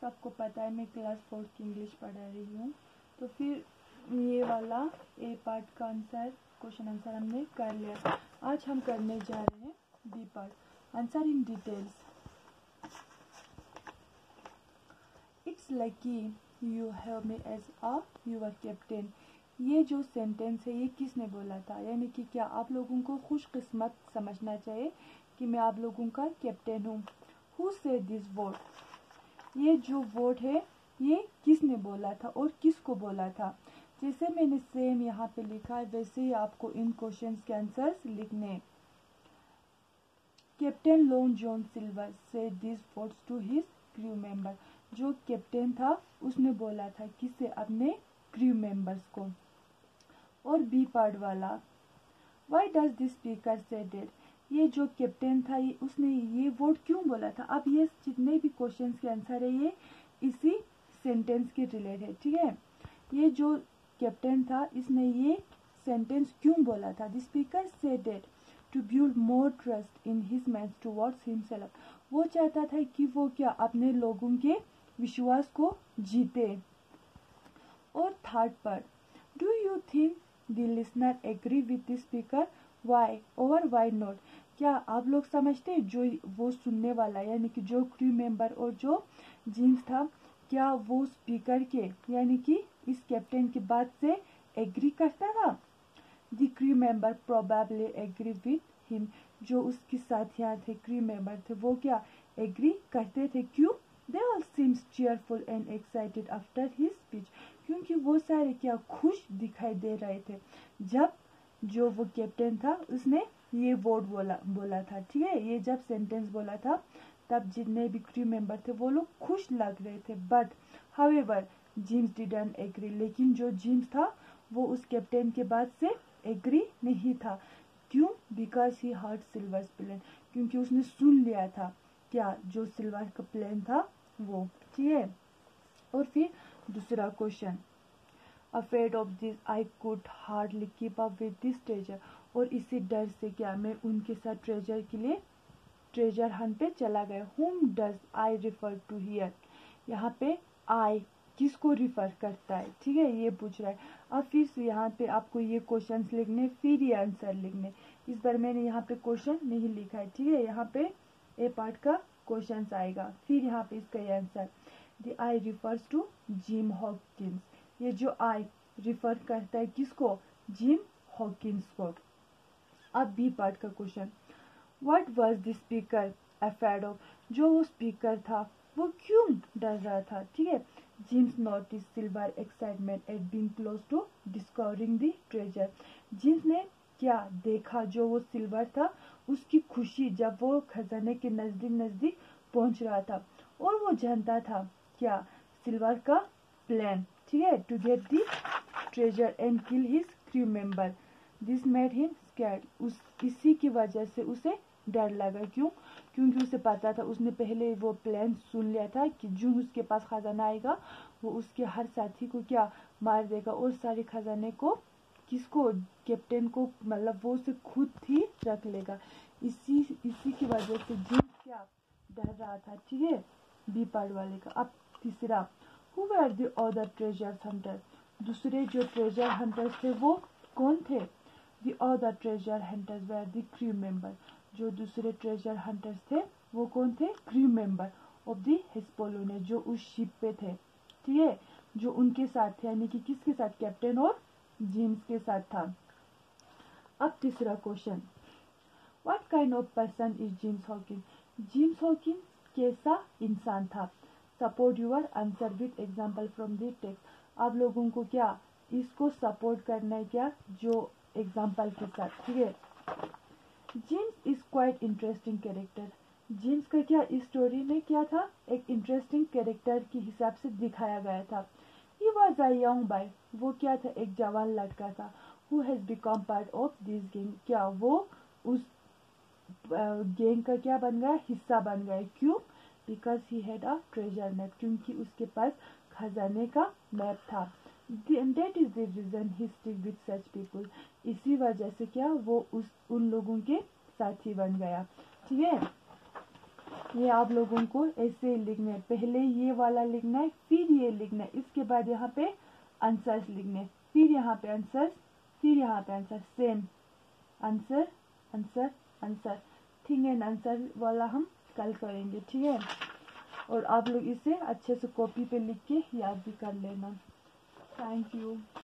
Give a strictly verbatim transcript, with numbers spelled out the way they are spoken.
आपको पता है मैं क्लास फोर्थ की इंग्लिश पढ़ा रही हूँ। तो फिर ये वाला ए पार्ट का आंसर क्वेश्चन आंसर हमने कर लिया। आज हम करने जा रहे हैं B part, answer in details. It's lucky you have me as a your captain. ये जो सेंटेंस है ये किसने बोला था, यानी कि क्या आप लोगों को खुशकिस्मत समझना चाहिए कि मैं आप लोगों का कैप्टन हूँ। हु सेड दिस वर्ड, ये जो वर्ड है ये किसने बोला था और किसको बोला था। जैसे मैंने सेम यहाँ पे लिखा है वैसे ही आपको इन क्वेश्चंस के आंसर्स लिखने। Captain Long John Silver said this words to his crew member. जो कैप्टन था उसने बोला था किससे, अपने क्रू मेंबर्स को। और बी पार्ट वाला, why does this speaker said it, ये जो कैप्टन था ये उसने ये वर्ड क्यों बोला था। अब ये जितने भी क्वेश्चंस के आंसर है ये इसी सेंटेंस के रिलेटेड है, ठीक है। ये जो कैप्टन था इसने ये सेंटेंस क्यों बोला था। The speaker said it to build more trust in his man towards himself. वो चाहता था कि वो क्या अपने लोगों के विश्वास को जीते। और third part, do you think the listener agree with the speaker, why or why not. क्या आप लोग समझते हैं जो वो सुनने वाला यानी कि जो क्रू मेंबर और जो जीन्स था, क्या वो स्पीकर के यानी कि इस कैप्टन की बात से एग्री करता था। The crew member probably agree with him, जो उसके साथ यहाँ थे क्रू मेंबर थे वो क्या एग्री करते थे। क्यों, they all seems cheerful and excited after his speech, क्योंकि वो सारे क्या खुश दिखाई दे रहे थे जब जो वो कैप्टन था उसने ये वर्ड बोला बोला था, ठीक है। ये जब सेंटेंस बोला था तब जितने भी क्रू मेंबर थे वो लोग खुश लग रहे थे। But however James didn't agree, लेकिन जो जेम्स था वो उस कैप्टन के बात से एग्री नहीं था। क्यों, because he heard Silver's plan, क्योंकि उसने सुन लिया था क्या जो सिल्वर का प्लान था वो, ठीक है। और फिर दूसरा question, afraid of this I could hardly keep up with this treasure, और इसी डर से क्या मैं उनके साथ ट्रेजर के लिए ट्रेजर हंट पे चला गया। Whom does I refer to here, यहाँ पे आई किसको रिफर करता है, ठीक है, ये पूछ रहा है। अब फिर यहाँ पे आपको ये क्वेश्चंस लिखने फिर ये आंसर लिखने। इस बार मैंने यहाँ पे क्वेश्चन नहीं लिखा है, ठीक है। यहाँ पे ए पार्ट का क्वेश्चन आएगा, फिर यहाँ पे इसका ये answer. The I refers to Jim Hawkins, ये जो आई रिफर करता है किसको, जिम हॉकिंस को। अब बी पार्ट का question, what was the speaker afraid of, जो वो स्पीकर था वो क्यों डर रहा था, ठीक है। Jims notice Silver excitement at being close to discovering the treasure, Jims ने क्या देखा, जो वो सिल्वर था उसकी खुशी जब वो खजाने के नजदीक नजदीक पहुंच रहा था। और वो जानता था क्या सिल्वर का प्लान, ठीक है, to get the treasure and kill his crew member. This made him scared, उस इसी की वजह से उसे डर लगा। क्यों, क्योंकि उसे पता था, उसने पहले वो प्लान सुन लिया था कि जो उसके पास खजाना आएगा वो उसके हर साथी को क्या मार देगा और सारे खजाने को किसको, कैप्टन को, मतलब वो उसे खुद ही रख लेगा। इसी इसी की वजह से जिम क्या डर रहा था, ठीक है, बी पार्ट वाले का। अब तीसरा, who were the other treasure hunter, दूसरे जो ट्रेजर हंटर्स थे वो कौन थे। The other treasure hunters were the crew member, जो दूसरे ट्रेजर हंटर्स थे वो कौन थे, crew member of the Hispaniola, जो उस शिप पे थे, ठीक है, जो उनके साथ थे, यानी कि किसके साथ, कैप्टन और जेम्स के साथ था। अब तीसरा question, what kind of person is James Hawkins, James Hawkins कैसा इंसान था। Support your answer with example from the text, आप लोगों को क्या इसको सपोर्ट करना है क्या जो एग्जाम्पल के साथ, ठीक है। James is quite interesting character, James का क्या इस स्टोरी में क्या था, एक इंटरेस्टिंग कैरेक्टर के हिसाब से दिखाया गया था। He was a young boy, वो क्या था, एक जवान लड़का था। Who has become part of this gang, क्या वो उस गैंग का क्या बन गया, हिस्सा बन गया। क्यों, because he had a treasure map, क्योंकि उसके पास खजाने का मैप था। That is the reason he stick with such people, इसी वजह से क्या वो उस उन लोगों के साथी बन गया, ठीक है। ये आप लोगों को ऐसे ही लिखना है, पहले ये वाला लिखना है, फिर ये लिखना है, इसके बाद यहाँ पे आंसर्स लिखने, फिर यहाँ पे आंसर्स, फिर यहाँ पे answer, same answer answer answer. Thing and answer वाला हम कल करेंगे, ठीक है। और आप लोग इसे अच्छे से कॉपी पे लिख के याद भी कर लेना। Thank you.